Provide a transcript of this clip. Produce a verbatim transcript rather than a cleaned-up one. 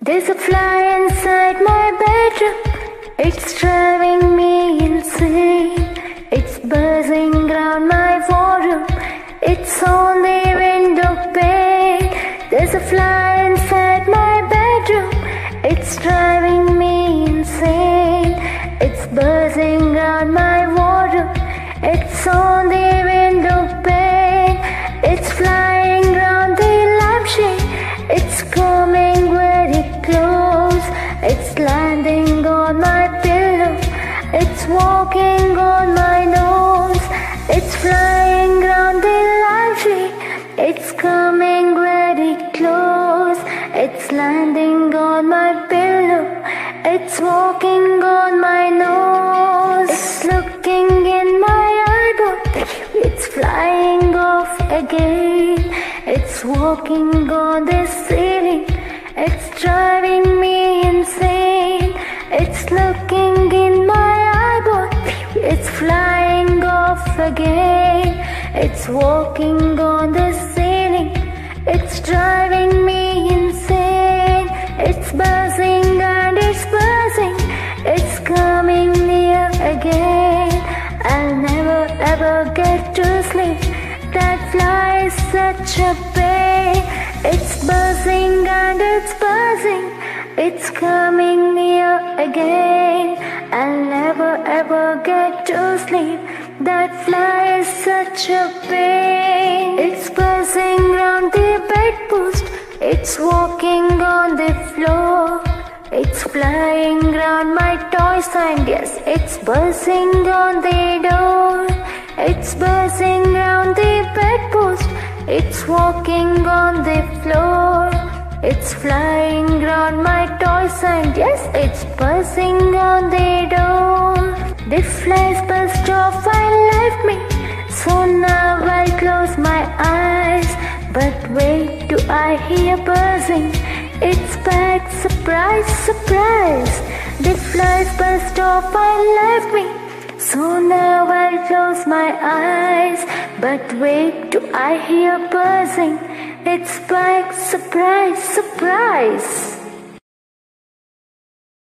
There's a fly inside my bedroom. It's driving me insane. It's buzzing around my wardrobe. It's on the window pane. There's a fly inside my bedroom. It's driving me insane. It's buzzing around my wardrobe. It's on the window pane. It's flying around the lampshade. It's coming very close. It's landing on my pillow. It's walking on my nose. It's flying around the lampshade. It's coming very close. It's landing on my pillow. It's walking on my nose. It's looking in my eyeball. It's flying off again. It's walking on the ceiling. It's driving me insane. It's looking in my eyeball. It's flying off again. It's walking on the ceiling. It's driving me insane. It's buzzing and it's buzzing. It's coming near again. I'll never ever get to sleep. That fly is such a pain. It's buzzing and it's buzzing. It's coming near again. I'll never ever get to sleep. That fly is such a pain. It's buzzing round the bedpost. It's walking on the floor. It's flying round my toys and yes, it's buzzing on the door. It's buzzing round the bedpost. It's walking on the floor. It's flying round my toys and yes, it's buzzing on the door. The flies buzzed off and left me, so now I'll close my eyes. But wait, do I hear buzzing? It's back, surprise, surprise. The flies buzzed off and left me, so now I'll close my eyes. But wait, do I hear buzzing? It's back, surprise, surprise.